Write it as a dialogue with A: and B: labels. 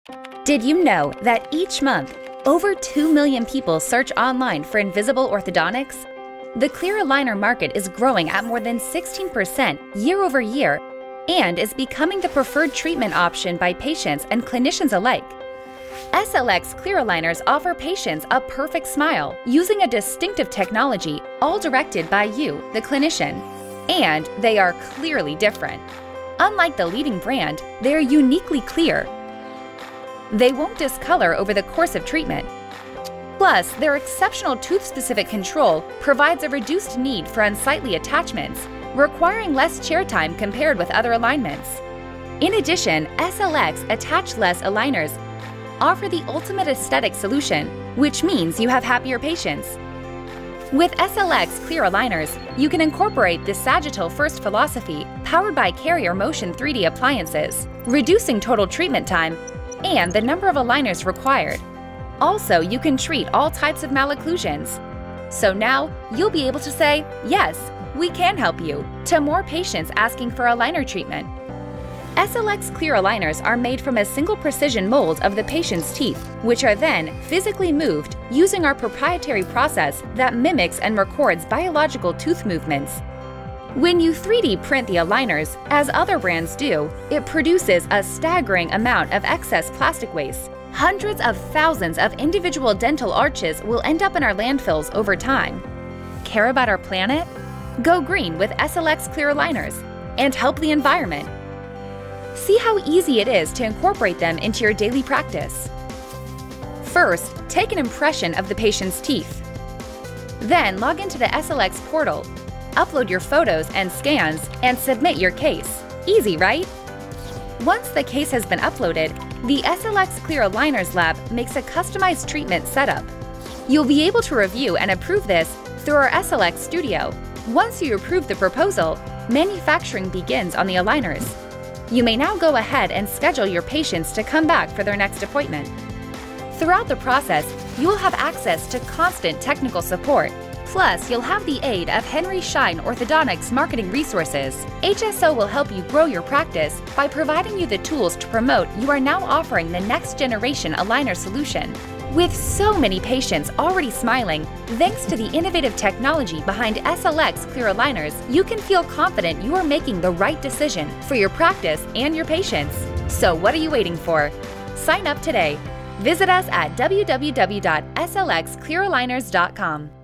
A: Did you know that each month, over 2 million people search online for invisible orthodontics? The clear aligner market is growing at more than 16% year over year and is becoming the preferred treatment option by patients and clinicians alike. SLX clear aligners offer patients a perfect smile using a distinctive technology all directed by you, the clinician. And they are clearly different. Unlike the leading brand, they are uniquely clear. They won't discolor over the course of treatment. Plus, their exceptional tooth-specific control provides a reduced need for unsightly attachments, requiring less chair time compared with other alignments. In addition, SLX attach-less aligners offer the ultimate aesthetic solution, which means you have happier patients. With SLX clear aligners, you can incorporate the Sagittal First philosophy powered by Carrier Motion 3D appliances, reducing total treatment time and the number of aligners required. Also, you can treat all types of malocclusions. So now, you'll be able to say, yes, we can help you, to more patients asking for aligner treatment. SLX clear aligners are made from a single precision mold of the patient's teeth, which are then physically moved using our proprietary process that mimics and records biological tooth movements. When you 3D print the aligners, as other brands do, it produces a staggering amount of excess plastic waste. Hundreds of thousands of individual dental arches will end up in our landfills over time. Care about our planet? Go green with SLX clear aligners and help the environment. See how easy it is to incorporate them into your daily practice. First, take an impression of the patient's teeth. Then log into the SLX portal, upload your photos and scans, and submit your case. Easy, right? Once the case has been uploaded, the SLX Clear Aligners Lab makes a customized treatment setup. You'll be able to review and approve this through our SLX Studio. Once you approve the proposal, manufacturing begins on the aligners. You may now go ahead and schedule your patients to come back for their next appointment. Throughout the process, you will have access to constant technical support. Plus, you'll have the aid of Henry Schein Orthodontics marketing resources. HSO will help you grow your practice by providing you the tools to promote you are now offering the next generation aligner solution. With so many patients already smiling, thanks to the innovative technology behind SLX clear aligners, you can feel confident you are making the right decision for your practice and your patients. So what are you waiting for? Sign up today. Visit us at www.slxclearaligners.com.